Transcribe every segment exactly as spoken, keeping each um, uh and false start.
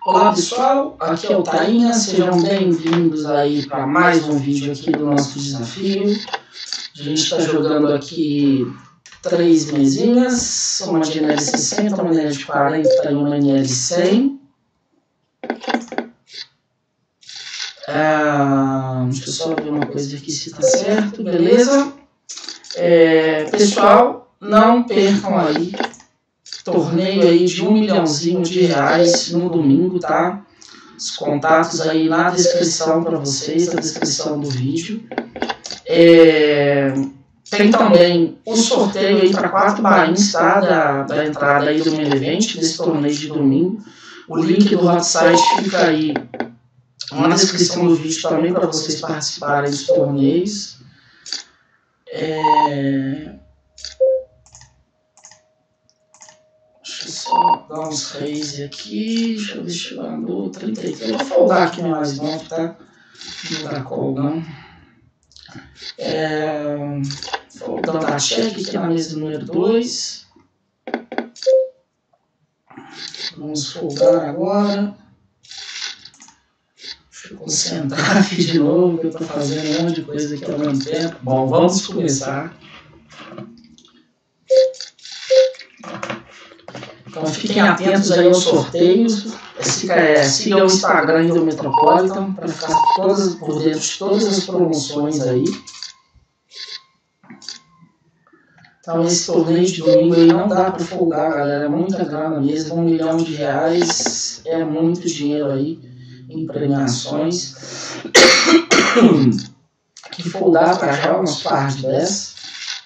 Olá pessoal, aqui é o Tainha, sejam bem-vindos aí para mais um vídeo aqui do nosso desafio. A gente está jogando aqui três mesinhas, uma de N L sessenta, uma N L de quarenta e uma N L cem. Ah, deixa eu só ver uma coisa aqui se está certo, beleza? É, pessoal, não percam aí torneio aí de um milhãozinho de reais no domingo, tá? Os contatos aí na descrição para vocês, na descrição do vídeo. É, tem também o sorteio aí para quatro bains, tá? Da, da entrada aí do main event, desse torneio de domingo. O link do hot site fica aí na descrição do vídeo também para vocês participarem dos torneios. É... Deixa eu só dar uns raise aqui. Deixa eu ver se eu ando trinta e três. Eu vou folgar aqui mais não, tá? Não dá call, não. É... Vou dar um check aqui na mesa número dois. Vamos folgar agora. Deixa eu concentrar aqui de novo, que eu estou fazendo um monte de coisa aqui ao mesmo tempo. Bom, vamos começar. Então fiquem atentos aí aos sorteios. É, siga o Instagram do Metropolitan para ficar todas, por dentro de todas as promoções aí. Então esse torneio de domingo aí não dá para folgar, galera. É muita grana mesmo, um milhão de reais é muito dinheiro aí em premiações. Que folgar para já umas par de dez.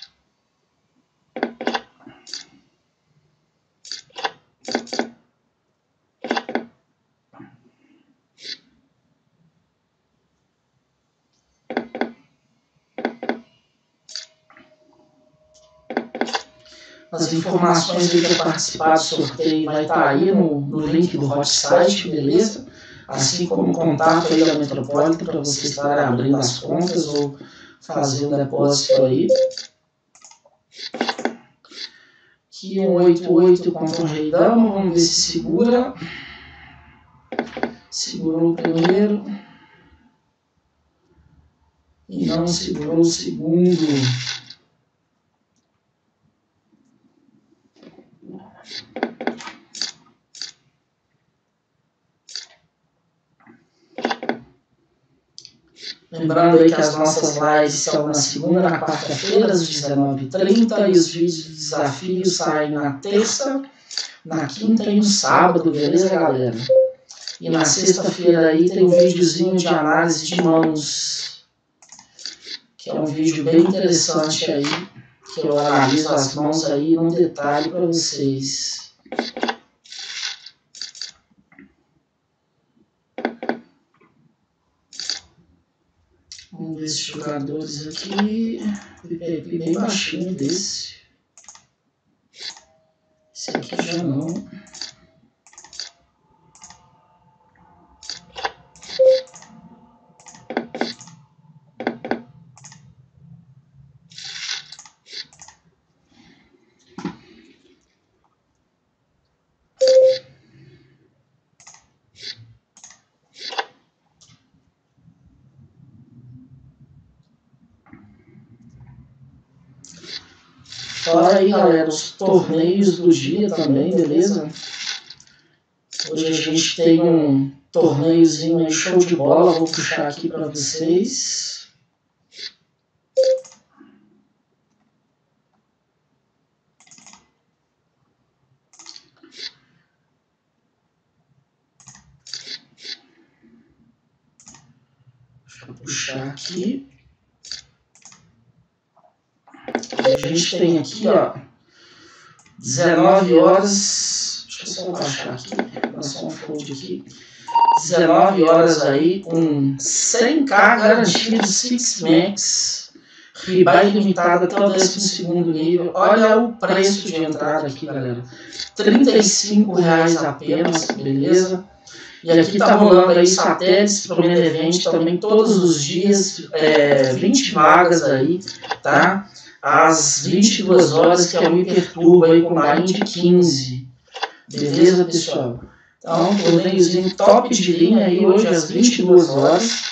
As informações aí para participar do sorteio vai estar aí no, no link do hot site, beleza? Assim como o contato aí da Metropolitan para vocês estarem abrindo as contas ou fazendo depósito aí. Aqui um oito oito contra o Rei Dama, vamos ver se segura. Segurou o primeiro. E não segurou o segundo. Lembrando aí que as nossas lives são na segunda e na quarta-feira, às dezenove e trinta, e os vídeos de desafio saem na terça, na quinta e no sábado, beleza, galera? E na sexta-feira aí tem um videozinho de análise de mãos, que é um vídeo bem interessante aí, que eu analiso as mãos aí num detalhe para vocês. Vamos ver esses jogadores aqui. P P P bem baixinho desse. Esse aqui já não. Fora aí, galera, os torneios do dia também, beleza? Hoje a gente tem um torneiozinho aí, show de bola, vou puxar aqui para vocês. Deixa eu puxar aqui. A gente tem aqui, ó, dezenove horas, deixa eu só baixar aqui, dar só um fold aqui, dezenove horas aí, com cem k garantido, Six Max, riba ilimitada até o décimo segundo nível. Olha o preço de entrada aqui, galera, trinta e cinco reais apenas, beleza? E aqui tá rolando aí satélites para o main event também todos os dias, é, vinte vagas aí, tá? Às vinte e duas horas, que é o Hiperturbo aí com bain de quinze. Beleza, pessoal? Então, um torneiozinho top de linha aí hoje às vinte e duas horas.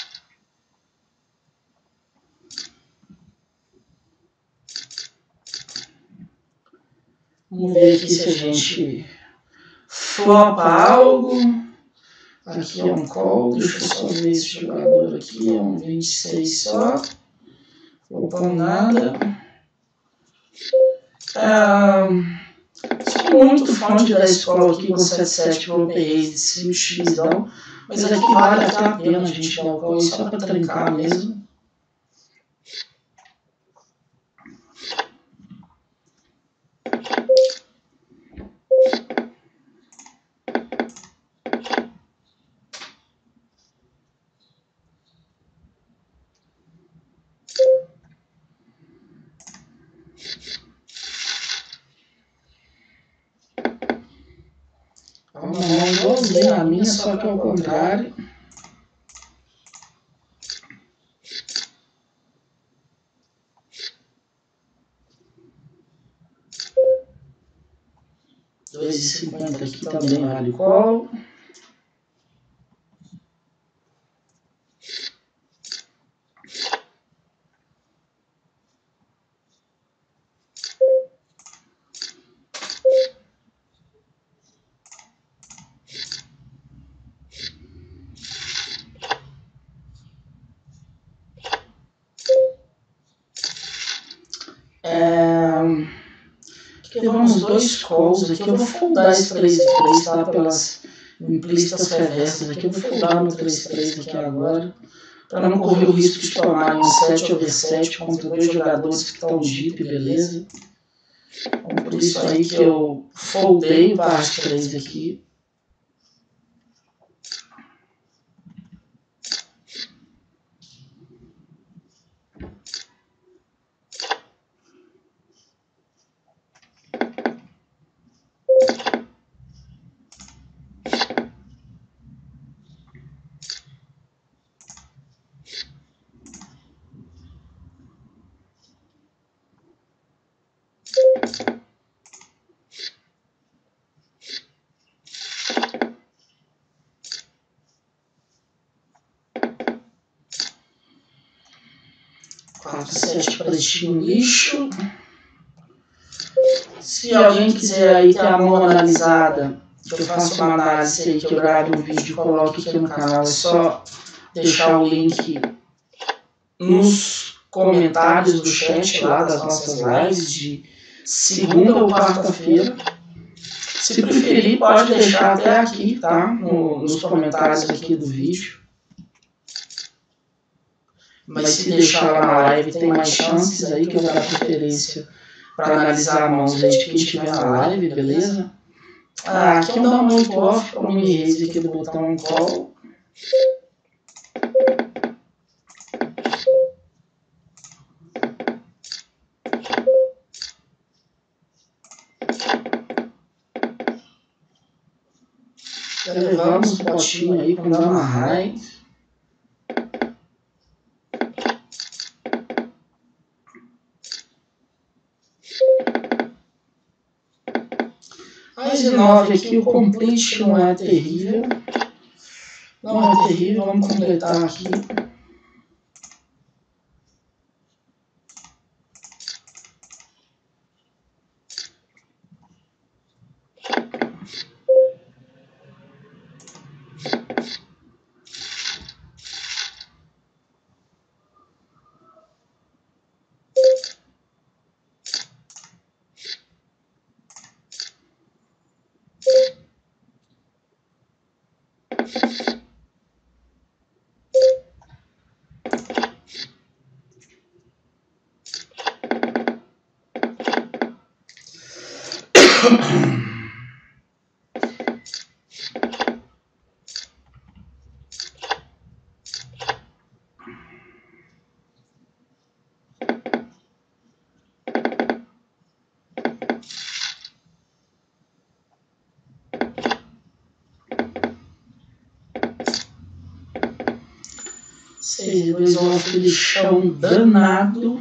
Vamos ver aqui se a gente flopa algo. Aqui é um call, deixa eu só ver esse jogador aqui, é um vinte e seis só. Flopou nada. É, sou muito fã de dar escola aqui com sete sete pro P A de cinco x, não. Mas aqui vale até a pena a gente dar o call só para trincar mesmo. Uma mão igualzinha a minha, só que ao contrário. dois e cinquenta aqui também vale call. É, levamos dois calls aqui. Eu vou foldar esse três e três, tá? Pelas implícitas reversas aqui. Eu vou foldar no três e três aqui agora, para não correr o risco de tomar um sete over sete contra dois jogadores que estão deep, beleza? Então, por isso aí que eu foldei o parte três aqui. quatro sete pretinho lixo. Se alguém quiser aí ter a mão analisada, que eu faço uma análise aí, que eu grave um vídeo e coloque aqui no canal, é só deixar o link nos comentários do chat lá das nossas lives de segunda ou quarta-feira. Se preferir, pode deixar até aqui, tá? No, nos comentários aqui do vídeo. Mas se deixar lá na live, tem mais chances aí que eu vou dar preferência para analisar mãos aí de quem estiver na live, beleza? Ah, aqui é um down oito off para um mini raise aqui do botão on call. Já levamos o potinho aí com dama high. Mais de nove aqui, o complete não é terrível. Não é terrível, vamos completar aqui. seis, dois off de chão danado.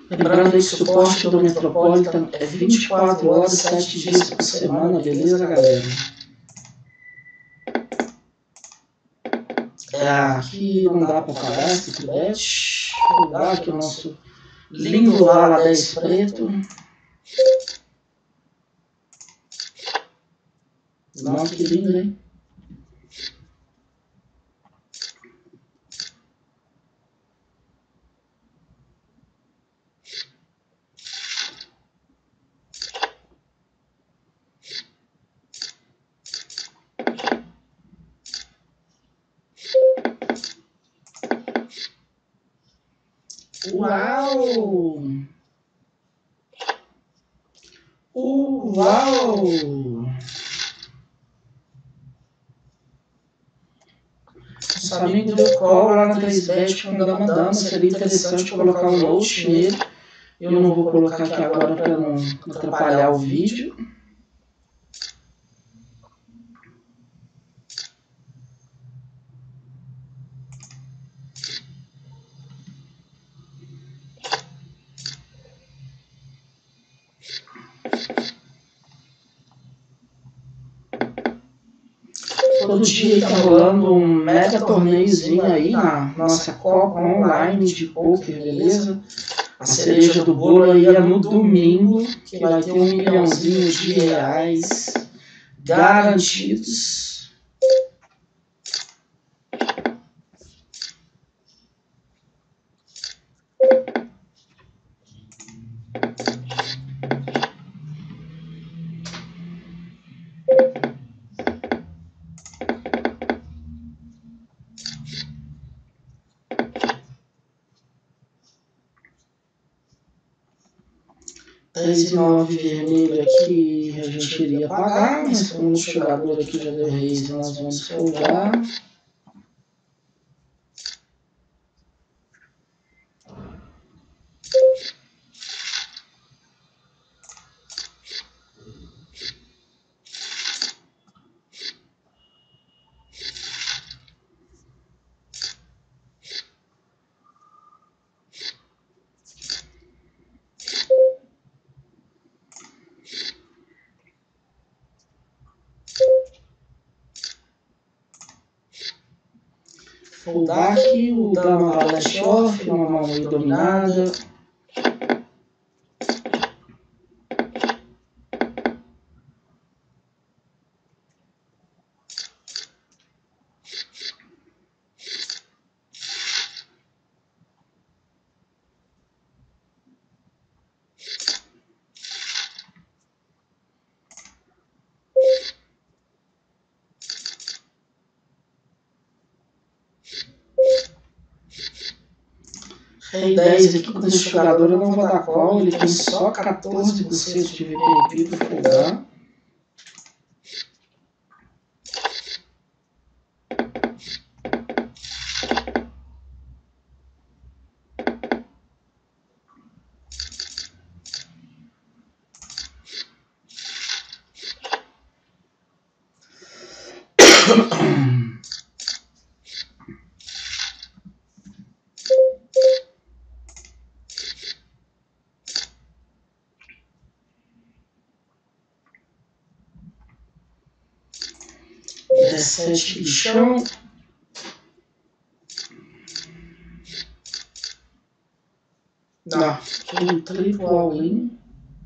Lembrando aí que o suporte do Metropolitan é vinte e quatro horas, sete dias por semana, beleza, galera? É, aqui não dá para pagar esse tribete. Vou dar aqui o nosso lindo Vala dez preto. Nossa, que lindo, hein? Uau! Uau! Nosso amigo deu call lá na três bet com Dama Dama. Seria interessante colocar um note nele. Eu não vou colocar aqui agora para não atrapalhar o vídeo. Todo dia está rolando um mega torneiozinho aí na nossa Copa Online de Poker, beleza? A cereja do bolo aí é no domingo, que vai ter um milhãozinho de reais garantidos. três e nove vermelho aqui a gente iria pagar, mas como o jogador aqui já deu raise, nós vamos folgar. Foldar aqui o Dama Valete Off, uma mão meio dominada. Rei dez aqui com esse jogador eu não vou dar call, ele tem só quatorze por cento de V P I para foldar. dezessete de chão. Não, aqui um triplo all-in.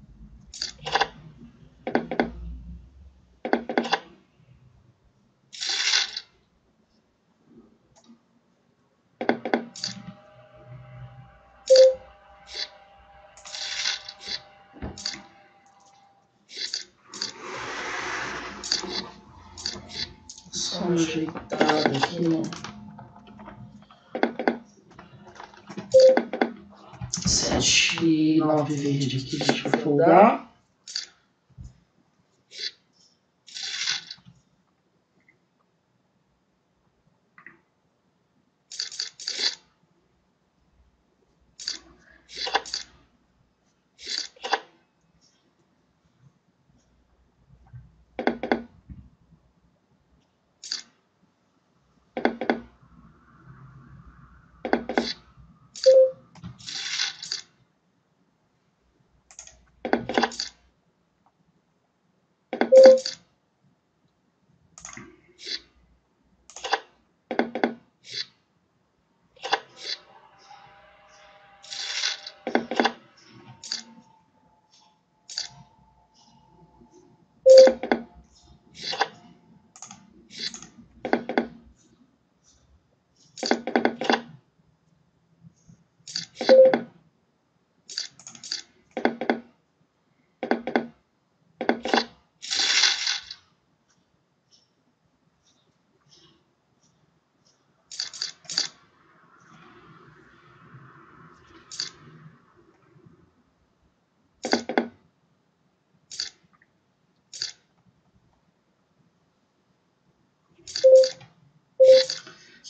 Só um ajeitado aqui no sete e nove verde aqui, deixa eu folgar.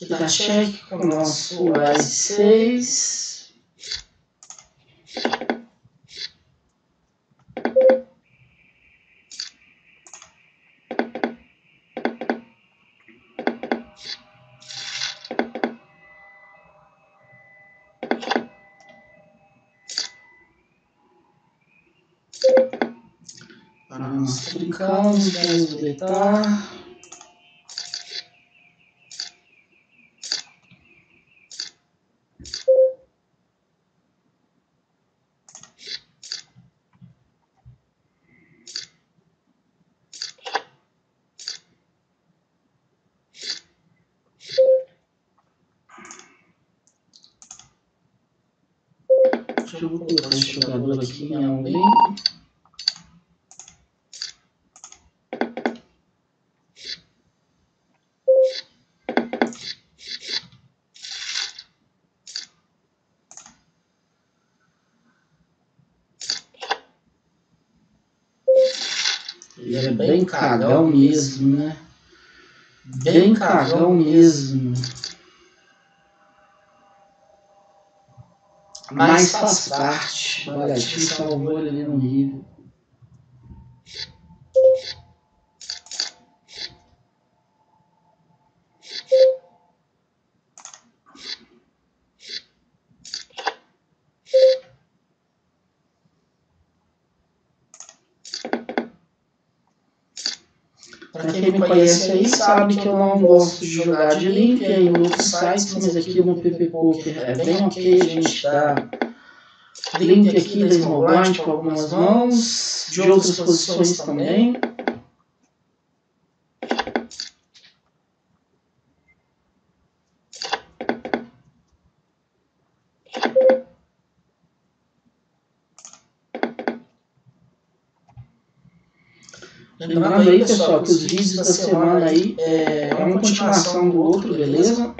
aqui da cheque com o nosso Rise seis. Para nós trincamos, vamos deletar. Eu vou colocar esse jogador aqui em alguém. Ele é bem cagão mesmo, né? Bem cagão mesmo. Mas faz parte. O Bragantino salvou ele ali no Rio. Para quem me conhece aí, sabe que eu não gosto de jogar de limp em outros sites, mas aqui no P P Poker é bem ok a gente dar limp aqui da Small Blind com algumas mãos, de outras posições também. Lembrando aí, pessoal, que os vídeos da semana aí é uma continuação do outro, beleza?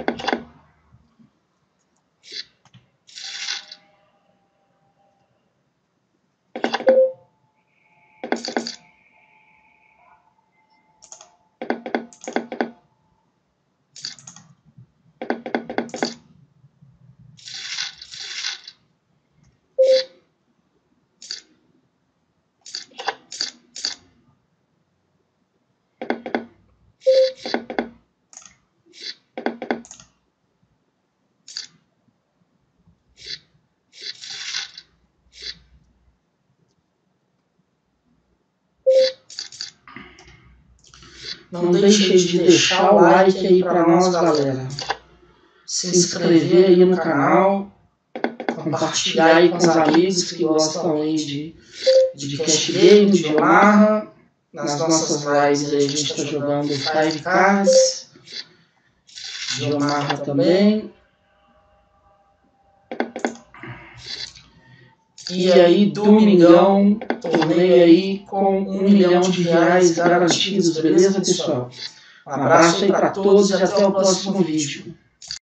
Não deixe de deixar o like aí para nós, galera. Se inscrever aí no canal. Compartilhar aí com os amigos que gostam aí de, de cash game, de Omaha. Nas nossas lives aí a gente está jogando Five Cards. De Omaha também. E aí, domingão, torneio aí com um milhão de reais garantidos, beleza, pessoal? Um abraço aí para todos e até o próximo vídeo.